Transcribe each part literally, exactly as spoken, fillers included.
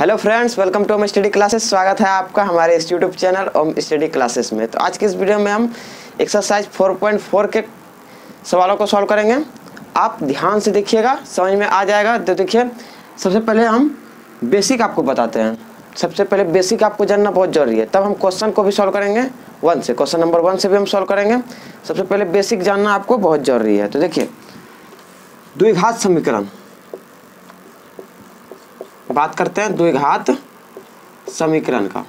Hello friends, welcome to home study classes. स्वागत है आपका हमारे इस YouTube channel home study classes में। तो आज की इस वीडियो में हम एक्सरसाइज फोर पॉइंट फोर के सवालों को सॉल्व करेंगे। आप ध्यान से देखिएगा, समझ में आ जाएगा। तो देखिए, सबसे पहले हम बेसिक आपको बताते हैं। सबसे पहले बेसिक आपको जानना बहुत जरूरी है, तब हम क्वेश्चन को भी सॉल्व करेंगे वन से। क्वेश्चन नंबर वन से भी हम सॉल्व करेंगे। सबसे पहले बेसिक जानना आपको बहुत जरूरी है। तो देखिए, द्विघात समीकरण बात करते हैं। द्विघात समीकरण का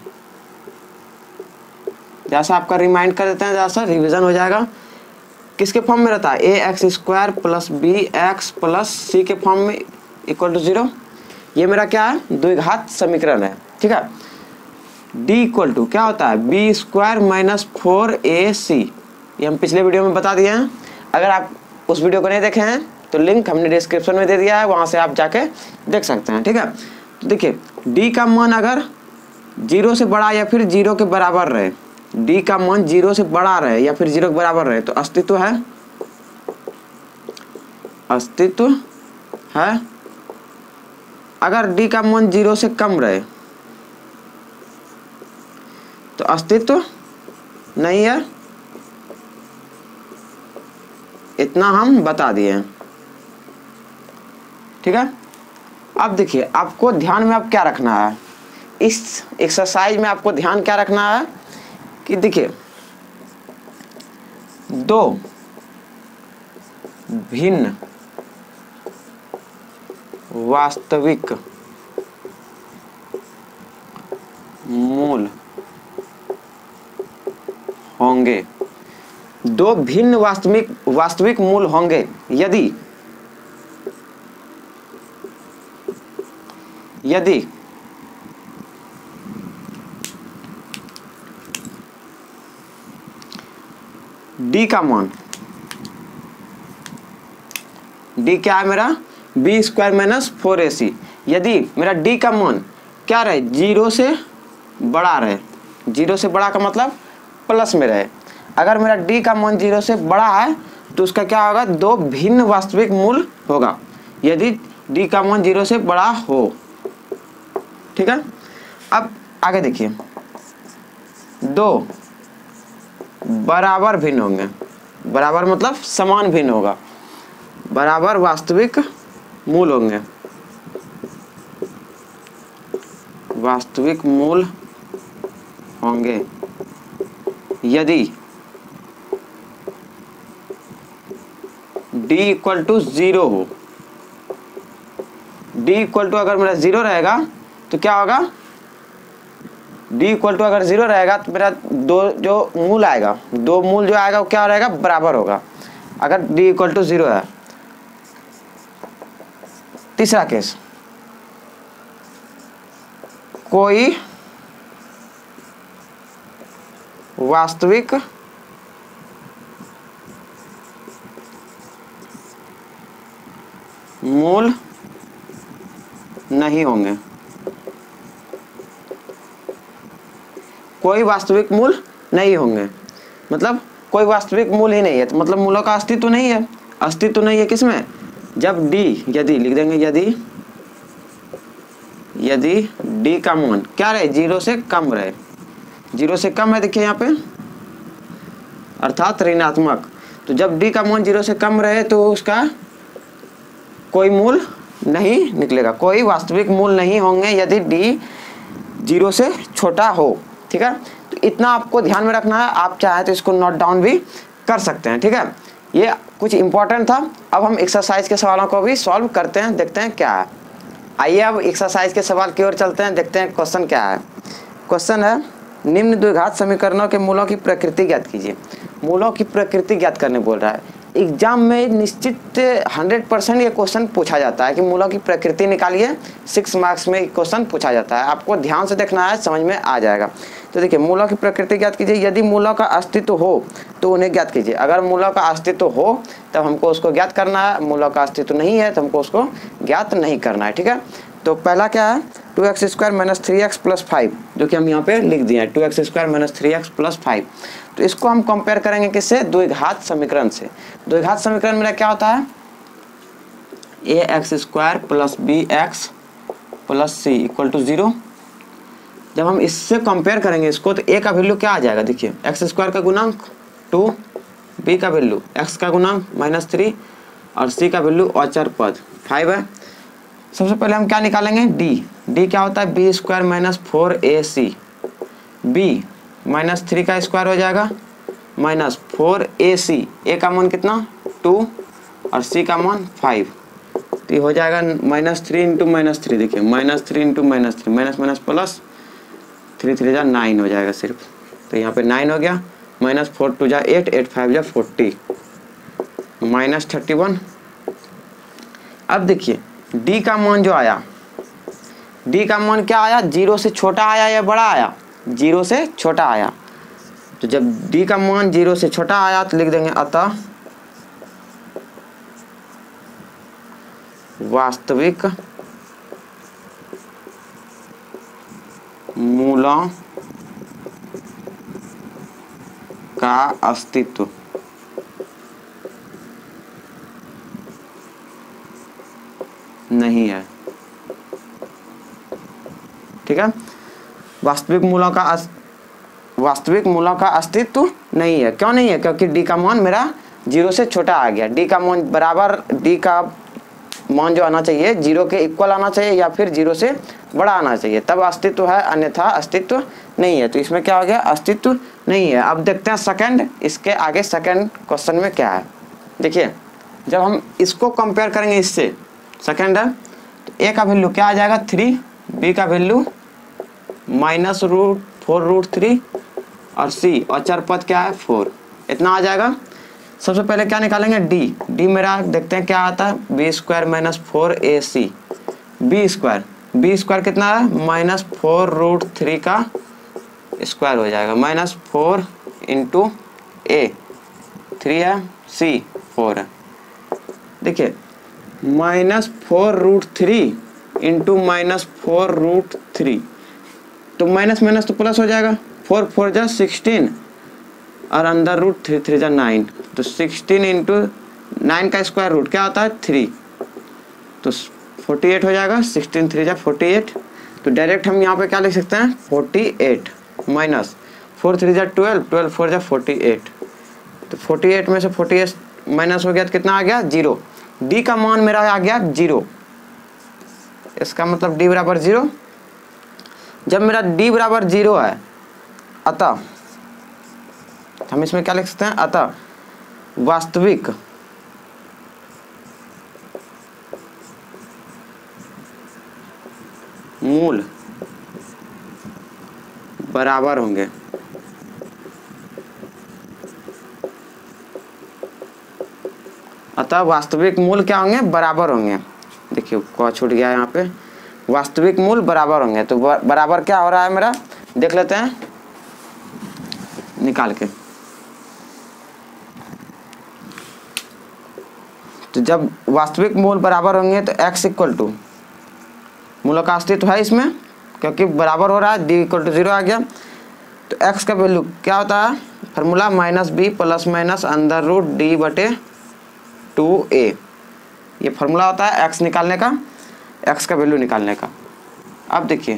जैसा आपका रिमाइंड कर देते हैं, जैसा रिवीजन हो जाएगा। किसके फॉर्म में रहता है? A x square plus B x plus C के फॉर्म में इक्वल टू जीरो। ये मेरा क्या है? द्विघात समीकरण है। ठीक है। डी इक्वल टू क्या होता है? B square minus four A C. ये हम पिछले वीडियो में बता दिए हैं। अगर आप उस वीडियो को नहीं देखे हैं तो लिंक हमने डिस्क्रिप्शन में दे दिया है, वहाँ से आप जाके देख सकते हैं। ठीक है। तो देखिए, डी का मान अगर जीरो से बड़ा या फिर जीरो के बराबर रहे, डी का मान जीरो से बड़ा रहे या फिर जीरो के बराबर रहे तो अस्तित्व है, अस्तित्व है। अगर डी का मान जीरो से कम रहे तो अस्तित्व नहीं है। इतना हम बता दिए हैं। ठीक है। अब देखिए, आपको ध्यान में अब क्या रखना है इस एक्सरसाइज में? आपको ध्यान क्या रखना है कि देखिए, दो भिन्न वास्तविक मूल होंगे, दो भिन्न वास्तविक वास्तविक मूल होंगे यदि यदि d का मान, d क्या है मेरा? B square minus four A C. यदि मेरा d का मान क्या रहे? जीरो से बड़ा रहे। जीरो से बड़ा का मतलब प्लस में रहे। अगर मेरा d का मान जीरो से बड़ा है तो उसका क्या होगा? दो भिन्न वास्तविक मूल होगा यदि d का मान जीरो से बड़ा हो। ठीक है। अब आगे देखिए, दो बराबर भिन्न होंगे। बराबर मतलब समान भिन्न होगा। बराबर वास्तविक मूल होंगे। वास्तविक मूल होंगे यदि d इक्वल टू जीरो हो। d इक्वल टू अगर मेरा जीरो रहेगा तो क्या होगा? d इक्वल टू अगर जीरो रहेगा तो मेरा दो जो मूल आएगा, दो मूल जो आएगा वो क्या रहेगा? बराबर होगा। अगर d इक्वल टू जीरो है। तीसरा केस, कोई वास्तविक मूल नहीं होंगे। कोई वास्तविक मूल नहीं होंगे मतलब कोई वास्तविक मूल ही नहीं है, तो मतलब मूलों का अस्तित्व नहीं है। अस्तित्व नहीं है किसमें? जब d, यदि लिख देंगे, यदि यदि d का मान क्या रहे? जीरो से कम रहे। जीरो से कम है, देखिए यहाँ पे, अर्थात ऋणात्मक। तो जब d का मान जीरो से कम रहे तो उसका कोई मूल नहीं निकलेगा। कोई वास्तविक मूल नहीं होंगे यदि d जीरो से छोटा हो। ठीक है। तो इतना आपको ध्यान में रखना है। आप चाहे तो इसको नोट डाउन भी कर सकते हैं। ठीक है। ये कुछ इंपॉर्टेंट था। अब हम एक्सरसाइज के सवालों को भी सॉल्व करते हैं, देखते हैं क्या है। आइए अब एक्सरसाइज के सवाल की ओर चलते हैं, देखते हैं क्वेश्चन क्या है। क्वेश्चन है, निम्न द्विघात समीकरणों के मूलों की प्रकृति ज्ञात कीजिए। मूलों की प्रकृति ज्ञात करने बोल रहा है। एग्जाम में निश्चित हंड्रेड परसेंट ये क्वेश्चन पूछा जाता है कि मूलों की प्रकृति निकालिए। सिक्स मार्क्स में क्वेश्चन पूछा जाता है। आपको ध्यान से देखना है, समझ में आ जाएगा। तो देखिए, मूलों की प्रकृति ज्ञात कीजिए। यदि मूलों का अस्तित्व हो तो उन्हें ज्ञात कीजिए। अगर मूलों का अस्तित्व हो तब हमको उसको ज्ञात करना है। मूलों का अस्तित्व नहीं है तो हमको उसको ज्ञात नहीं करना है। ठीक है। तो पहला क्या है? Two x square minus three x plus five, जो कि हम यहाँ पे लिख दिए हैं। Two x square minus three x plus five. तो इसको हम कंपेयर करेंगे किससे? द्विघात समीकरण से। द्विघात समीकरण मेरा क्या होता है? A x square plus B x plus C equal to zero. जब हम इससे कंपेयर करेंगे इसको तो ए का वैल्यू क्या आ जाएगा, देखिए एक्स स्क्वायर का गुणांक टू, बी का वैल्यू एक्स का गुणांक माइनस थ्री और सी का वैल्यू अचर पद फाइव है। सबसे पहले हम क्या निकालेंगे, डी। डी क्या होता है, B square minus four A C. B minus three का स्क्वायर हो जाएगा माइनस फोर ए सी। ए का मान कितना टू और सी का मान फाइव, तो ये हो जाएगा minus three into minus three. देखिए minus three into minus three, minus minus plus, three three जा नाइन हो जाएगा सिर्फ, तो यहाँ पे नाइन हो गया। माइनस फोर टू जा एट, एट फाइव जा फोर्टी, माइनस थर्टी वन। अब देखिए डी का मान जो आया, डी का मान क्या आया, जीरो से छोटा आया या बड़ा आया, जीरो से छोटा आया। तो जब डी का मान जीरो से छोटा आया तो लिख देंगे अतः वास्तविक मूलों का अस्तित्व नहीं है। ठीक है, वास्तविक मूलों का अस... वास्तविक मूलों का अस्तित्व नहीं है। क्यों नहीं है, क्योंकि डी का मान मेरा जीरो से छोटा आ गया। डी का मान बराबर, डी का मान जो आना चाहिए जीरो के इक्वल आना चाहिए या फिर जीरो से बड़ा आना चाहिए, तब अस्तित्व है, अन्यथा अस्तित्व नहीं है। तो इसमें क्या हो गया, अस्तित्व नहीं है। अब देखते हैं सेकंड, इसके आगे सेकंड क्वेश्चन में क्या है। देखिए जब हम इसको कंपेयर करेंगे इससे, सेकंड है तो ए का वैल्यू क्या आ जाएगा थ्री, बी का value minus root four root three और सी अचर पद क्या है फोर, इतना आ जाएगा। सबसे पहले क्या निकालेंगे, डी। डी मेरा देखते हैं क्या आता है, B square minus four A C. B square, B square कितना है, माइनस फोर रूट थ्री का स्क्वायर हो जाएगा, minus four into A, three है, सी फोर है। देखिए minus four root three into minus four root three, तो minus minus तो प्लस हो जाएगा, फोर फोर जा सिक्सटीन और अंदर रूट थ्री थ्री जा नाइन, तो सिक्सटीन इंटू नाइन का स्क्वायर रूट क्या होता है थ्री, तो फोर्टी एट हो जाएगा, सिक्सटीन थ्री जा फोर्टी एट। तो डायरेक्ट हम यहाँ पे क्या लिख सकते हैं, forty eight minus four three जा ट्वेल्व, ट्वेल्व फोर जा फोर्टी एट, तो फोर्टी एट में से फोर्टी एट माइनस हो गया तो कितना आ गया जीरो। डी का मान मेरा आ गया जीरो, इसका मतलब डी बराबर जीरो। जब मेरा डी बराबर जीरो है अतः हम इसमें क्या लिख सकते हैं, अतः वास्तविक मूल बराबर होंगे। अतः वास्तविक मूल क्या होंगे, बराबर होंगे। देखिए को छूट गया यहाँ पे, वास्तविक मूल बराबर होंगे। तो बराबर क्या हो रहा है मेरा, देख लेते हैं निकाल के। तो जब वास्तविक मूल बराबर होंगे तो x इक्वल टू, मूलों का अस्तित्व है इसमें क्योंकि बराबर हो रहा है, d इक्वल टू जीरो आ गया। तो x का वैल्यू क्या होता है, formula minus B plus minus under root D बटे टू ए, ये फार्मूला होता है x निकालने का, x का वैल्यू निकालने का। अब देखिए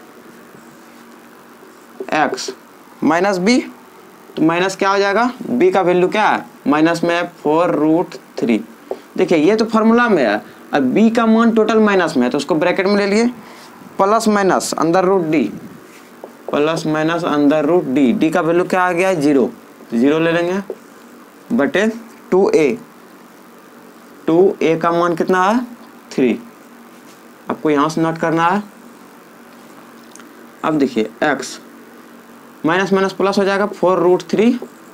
x माइनस बी, तो माइनस क्या हो जाएगा, b का वैल्यू क्या है, माइनस में फोर रूट थ्री। देखिए ये तो फार्मूला में है, अब b का मान टोटल माइनस में है तो उसको ब्रैकेट में ले लिए, प्लस माइनस अंदर रूट डी, प्लस माइनस अंदर रूट डी, डी का वैल्यू क्या आ गया है जीरो, जीरो ले लेंगे बटे टू ए, टू ए का मान कितना है थ्री, आपको यहाँ से नोट करना है। अब देखिए x माइनस माइनस प्लस हो जाएगा, four root three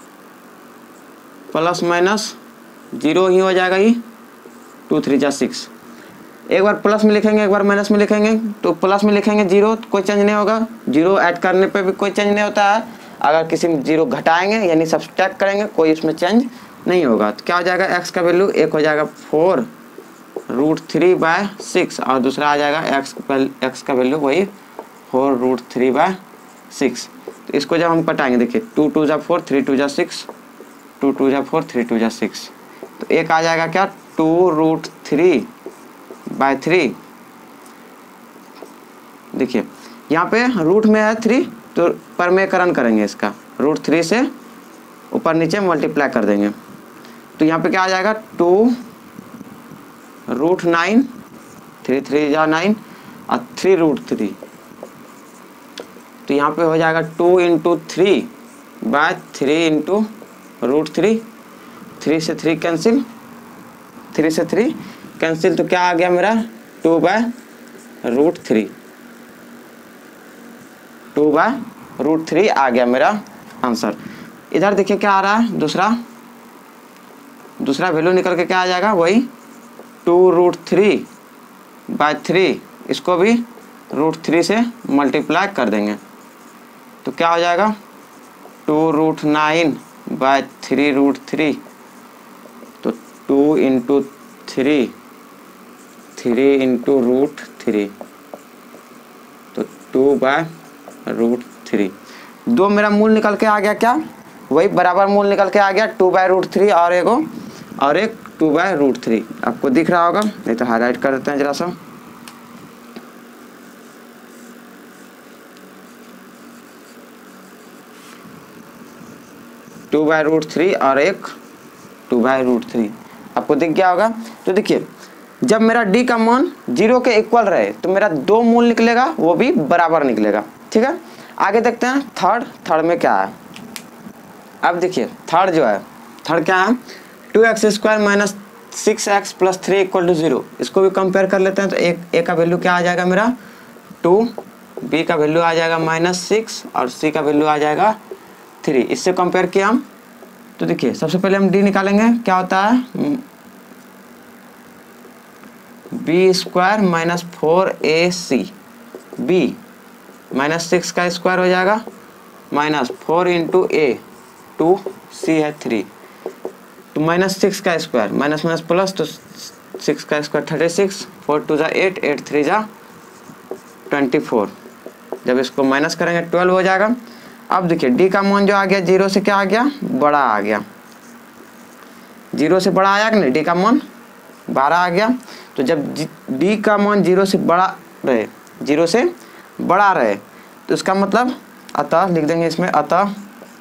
plus minus zero ही हो जाएगा, ही टू थ्री जा सिक्स। एक बार प्लस में लिखेंगे एक बार माइनस में लिखेंगे, तो प्लस में लिखेंगे जीरो तो कोई चेंज नहीं होगा, जीरो ऐड करने पे भी कोई चेंज नहीं होता है। अगर किसी में जीरो घटाएंगे यानी सब्सट्रैक्ट करेंगे कोई इसमें चेंज नहीं होगा। तो क्या हो जाएगा, x का वैल्यू एक हो जाएगा four root three by six और दूसरा आ जाएगा x एक्स का वैल्यू वही four root three by six. तो इसको जब हम कटाएंगे देखिए टू टू जा फोर, थ्री टू जा सिक्स, टू टू जा फोर, थ्री टू जा सिक्स, तो एक आ जाएगा क्या two root three by three देखिए यहाँ पे रूट में है थ्री, तो परमेकरण करेंगे इसका, रूट थ्री से ऊपर नीचे मल्टीप्लाई कर देंगे। तो यहाँ पे क्या आ जाएगा, two root nine, three three जा नाइन और थ्री रूट थ्री। तो यहाँ पे हो जाएगा two into three by three into root three, three से थ्री कैंसिल, थ्री से थ्री कैंसिल, तो क्या आ गया मेरा, two by root three, two by root three आ गया मेरा आंसर। इधर देखिए क्या आ रहा है, दूसरा दूसरा वैल्यू निकल के क्या आ जाएगा, वही two root three by three, इसको भी रूट थ्री से मल्टीप्लाई कर देंगे तो क्या हो जाएगा, two root nine by three root three, तो two into three, three into root three, तो टू बाय रूट थ्री। दो मेरा मूल निकल के आ गया, क्या वही बराबर मूल निकल के आ गया, टू बाय रूट थ्री और एक और एक टू बाय रूट थ्री। आपको दिख रहा होगा, नहीं तो हाईलाइट कर देते हैं जरा सा। टू बाय रूट थ्री और एक टू बाय रूट थ्री आपको दिख गया होगा। तो देखिए जब मेरा डी का मान जीरो के इक्वल रहे तो मेरा दो मूल निकलेगा, वो भी बराबर निकलेगा। ठीक है, आगे देखते हैं थर्ड। थर्ड में क्या है, अब देखिए थर्ड जो है, थर्ड क्या है, two x square minus six x plus three equal to zero. इसको भी कंपेयर कर लेते हैं। तो एक ए का वैल्यू क्या आ जाएगा मेरा, टू, बी का वैल्यू आ जाएगा माइनस सिक्स और सी का वैल्यू आ जाएगा थ्री। इससे कंपेयर किया हम, तो देखिए सबसे पहले हम डी निकालेंगे, क्या होता है, B square minus four A C, B minus six का स्क्वायर हो जाएगा minus four into A, two, C है थ्री, तो माइनस सिक्स का स्क्वायर, माइनस माइनस प्लस, तो सिक्स का square thirty six, four two जा एट, एट थ्री जा ट्वेंटी फोर। जब इसको माइनस करेंगे ट्वेल्व हो जाएगा। अब देखिए डी का मान जो आ गया जीरो से क्या आ गया, बड़ा आ गया, जीरो से बड़ा आया कि नहीं, डी का मान बारह आ गया। तो जब डी का मान जीरो से बड़ा रहे, जीरो से बड़ा रहे, तो इसका मतलब अतः लिख देंगे इसमें, अतः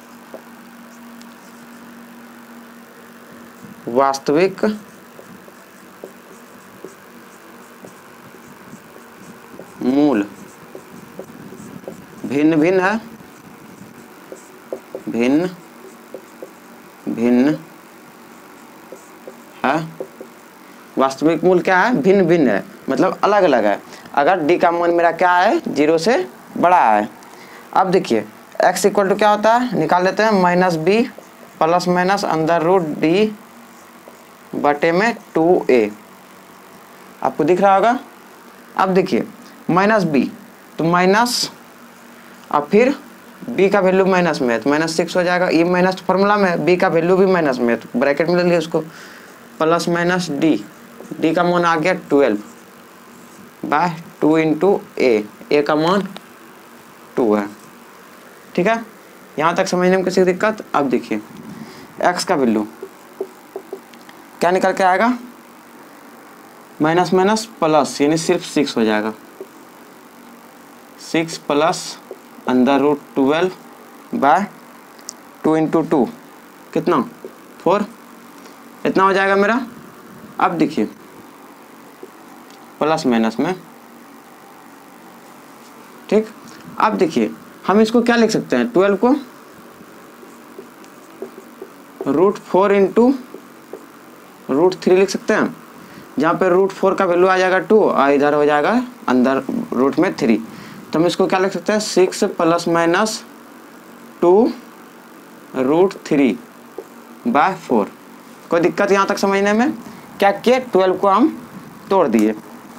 वास्तविक मूल भिन्न भिन्न है, भिन्न भिन्न है। वास्तविक मूल क्या है, भिन्न भिन्न है, मतलब अलग अलग है। अगर डी का मान मेरा क्या है, जीरो से बड़ा है। अब देखिए x इक्वल टू क्या होता है, निकाल लेते हैं, माइनस बी प्लस माइनस अंदर रूट डी बटे में टू ए। आपको दिख रहा होगा। अब देखिए माइनस बी, तो माइनस और फिर b का वैल्यू माइनस में है तो माइनस सिक्स हो जाएगा, ये माइनस फॉर्मूला में है, b का वैल्यू भी माइनस में है तो ब्रैकेट में ले लिया उसको, प्लस माइनस डी, डी का मान आ गया twelve by two into A, A का मान टू है। ठीक है, यहाँ तक समझने में किसी दिक्कत। अब देखिए x का वैल्यू क्या निकल के आएगा, माइनस माइनस प्लस, यानी सिर्फ सिक्स हो जाएगा, सिक्स प्लस अंदर root twelve by two into two कितना, फोर, इतना हो जाएगा मेरा। अब देखिए प्लस माइनस में, ठीक। अब देखिए हम इसको क्या लिख सकते हैं, ट्वेल्व को root four into root three लिख सकते हैं, जहाँ पे रूट फोर का वैल्यू आ जाएगा टू और इधर हो जाएगा अंदर रूट में थ्री। तो हम इसको क्या लिख सकते हैं, six plus minus two root three by four. कोई दिक्कत यहाँ तक समझने में? क्या किए, ट्वेल्व को हम तोड़ दिए।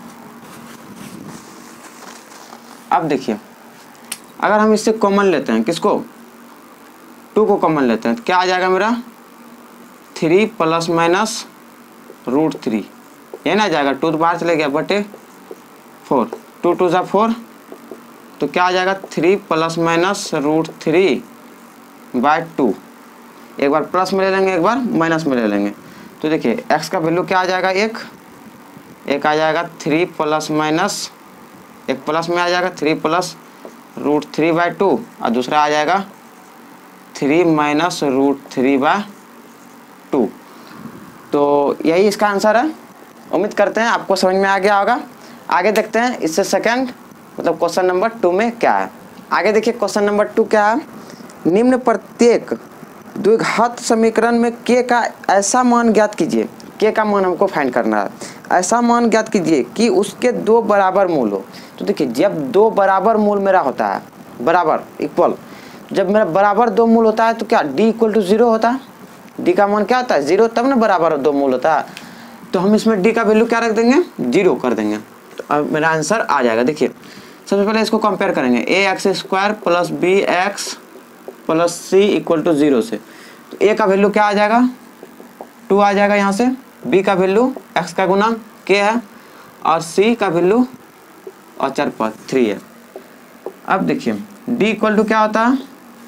अब देखिए अगर हम इससे कॉमन लेते हैं, किसको, टू को कॉमन लेते हैं, तो क्या आ जाएगा मेरा, three plus minus root three, ये ना जाएगा, टू तो बाहर चले गया बटे फोर, टू टू जा फोर, तो क्या आ जाएगा, three plus minus root three by two. एक बार प्लस में ले लेंगे, एक बार माइनस में ले लेंगे। तो देखिए x का वैल्यू क्या आ जाएगा, एक एक आ जाएगा थ्री प्लस माइनस एक प्लस में आ जाएगा three plus root three by two और दूसरा आ जाएगा three minus root three by two. तो यही इसका आंसर है। उम्मीद करते हैं आपको समझ में आ गया होगा। आगे देखते हैं इससे सेकंड मतलब क्वेश्चन नंबर टू में क्या है। आगे देखिए क्वेश्चन नंबर टू क्या है। निम्न प्रत्येक द्विघात समीकरण में के का ऐसा मान ज्ञात कीजिए, के का मान हमको फाइंड करना है, ऐसा मान ज्ञात कीजिए कि उसके दो बराबर मूल हो। तो देखिए जब दो बराबर मूल मेरा होता है, बराबर इक्वल, जब मेरा बराबर दो मूल होता है तो क्या डी इक्वल टू जीरो होता है। डी का मान क्या होता है जीरो, तब ना बराबर दो मूल होता है। तो हम इसमें डी का वैल्यू क्या रख देंगे, जीरो कर देंगे। तो अब मेरा आंसर आ जाएगा। देखिए सबसे पहले इसको कंपेयर करेंगे, A x square plus B x plus C equal to zero से। तो ए का वैल्यू क्या आ जाएगा, टू आ जाएगा यहाँ से, बी का वैल्यू एक्स का गुना के है और सी का वैल्यू अचर पद थ्री है। अब देखिए डी इक्वल टू क्या होता है,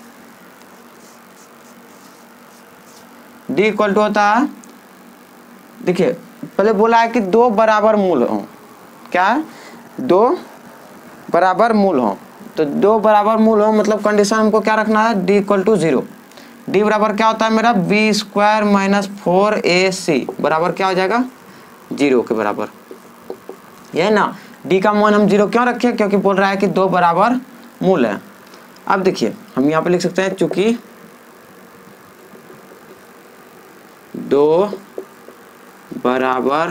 डी इक्वल टू होता है, देखिए पहले बोला है कि दो बराबर मूल हो, क्या है दो बराबर मूल हो। तो दो बराबर मूल हो मतलब कंडीशन हमको क्या रखना है, D equal to zero. D बराबर क्या होता है मेरा B square minus four A C बराबर क्या हो जाएगा जीरो के बराबर, यह ना। डी का मान हम जीरो क्यों रखे, क्योंकि बोल रहा है कि दो बराबर मूल है। अब देखिए हम यहाँ पे लिख सकते हैं चूंकि दो बराबर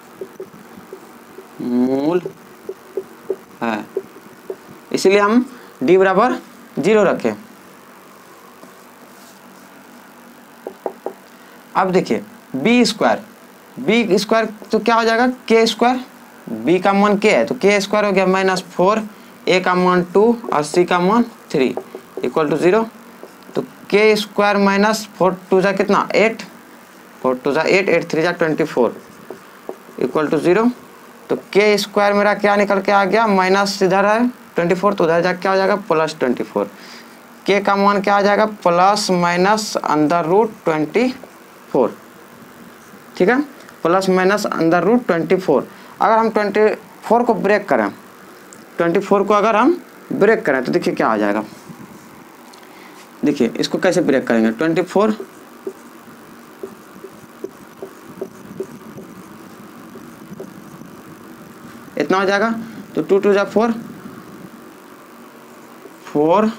मूल है, इसलिए हम डी बराबर जीरो रखें। अब देखिए बी स्क्वायर, बी स्क्वायर तो क्या हो जाएगा के स्क्वायर, बी का मान के है तो के स्क्वायर हो गया माइनस फोर, ए का मान टू और सी का मान थ्री इक्वल टू जीरो। तो K square minus four two जा कितना एट, फोर टू जा एट, एट थ्री जा twenty four equal to zero. तो के स्क्वायर मेरा क्या निकल के आ गया माइनस इधर है ट्वेंटी फोर, तो उधर जा क्या हो जाएगा प्लस ट्वेंटी फोर। के का मान क्या आ जाएगा plus minus under root twenty four, ठीक है, plus minus under root twenty four. अगर हम ट्वेंटी फोर को ब्रेक करें, ट्वेंटी फोर को अगर हम ब्रेक करें तो देखिए क्या आ जाएगा। देखिए इसको कैसे ब्रेक करेंगे, ट्वेंटी फोर इतना हो जाएगा, तो टू टू जा फोर, फोर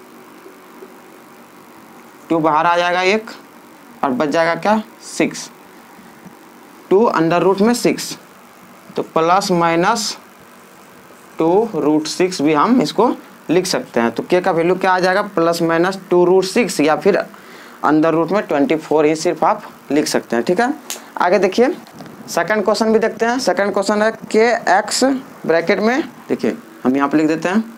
टू बाहर आ जाएगा एक और बच जाएगा क्या सिक्स, टू अंडर रूट में सिक्स, तो plus minus two root six भी हम इसको लिख सकते हैं। तो के का वैल्यू क्या आ जाएगा plus minus two root six या फिर अंडर रूट में ट्वेंटी फोर ही सिर्फ आप लिख सकते हैं, ठीक है। आगे देखिए सेकंड क्वेश्चन भी देखते हैं। सेकंड क्वेश्चन है के एक्स ब्रैकेट में, देखिए हम यहाँ पे लिख देते हैं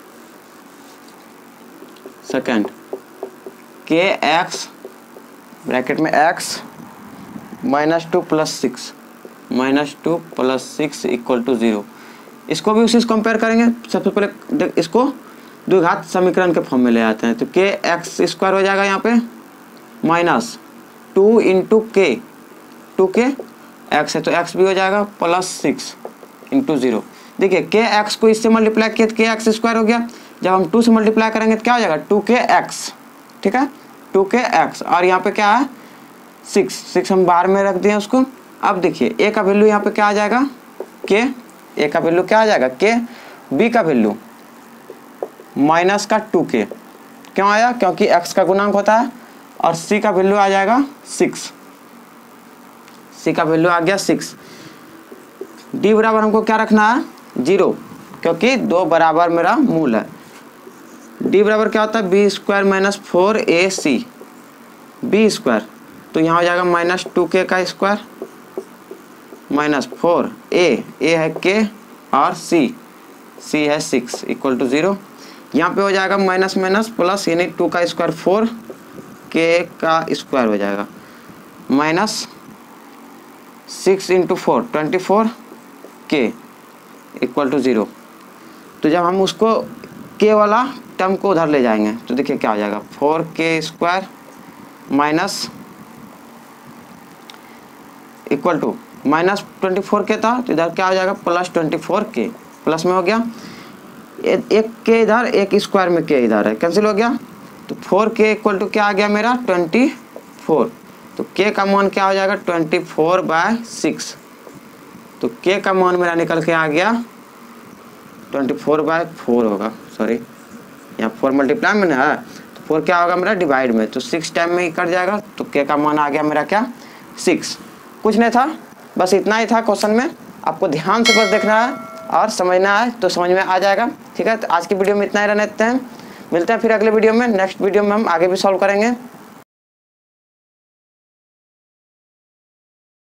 सेकंड के एक्स ब्रैकेट में X minus two plus six, minus two plus six equal to zero. इसको भी उसी से कंपेयर करेंगे। सबसे पहले इसको द्विघात समीकरण के फॉर्म में ले आते हैं। तो के एक्स स्क्वायर हो जाएगा यहाँ पे minus two into K, two K X है तो एक्स भी हो जाएगा प्लस सिक्स इंटू जीरो। देखिए के एक्स को इससे मल्टीप्लाई किया तो के एक्स स्क्वायर हो गया, जब हम टू से मल्टीप्लाई करेंगे तो क्या हो जाएगा टू के एक्स, ठीक है, टू के एक्स। और यहाँ पे क्या है सिक्स, सिक्स हम बाहर में रख दिए उसको। अब देखिए ए का वैल्यू यहाँ पे क्या आ जाएगा के, ए का वैल्यू क्या आ जाएगा के, बी का वैल्यू माइनस का टू के, क्यों आया क्योंकि एक्स का गुणांक होता है, और सी का वैल्यू आ जाएगा सिक्स, सी का वैल्यू आ गया सिक्स। डी बराबर हमको क्या रखना है जीरो, क्योंकि दो बराबर मेरा मूल है। डी बराबर क्या होता है B square minus four A C, B square तो यहाँ हो जाएगा माइनस टू के का square minus four, A A है के और सी सी है सिक्स इक्वल टू जीरो। यहाँ पे हो जाएगा माइनस माइनस प्लस, यानी टू का स्क्वायर फोर, के का स्क्वायर हो जाएगा minus six into four twenty four K equal to zero. तो जब हम उसको के वाला टर्म को उधर ले जाएंगे तो देखिए क्या हो जाएगा four K square minus equal to minus twenty four K था तो इधर क्या हो जाएगा plus twenty four K plus में हो गया, एक के इधर एक स्क्वायर में के इधर है, कैंसिल हो गया। तो फोर के इक्वल टू क्या आ गया मेरा ट्वेंटी फोर। तो के का मान क्या हो जाएगा ट्वेंटी फोर बाय सिक्स। तो के का मान मेरा निकल के आ गया ट्वेंटी फोर बाय फोर होगा, सॉरी यहाँ फोर मल्टीप्लाई में ना है तो फोर क्या होगा मेरा डिवाइड में, तो सिक्स टाइम में ही कट जाएगा। तो के का मान आ गया मेरा क्या सिक्स। कुछ नहीं था, बस इतना ही था क्वेश्चन में। आपको ध्यान से बस देखना है और समझना है तो समझ में आ जाएगा। ठीक है, तो आज की वीडियो में इतना ही रहने देते हैं, मिलते हैं फिर अगले वीडियो में। नेक्स्ट वीडियो में हम आगे भी सॉल्व करेंगे।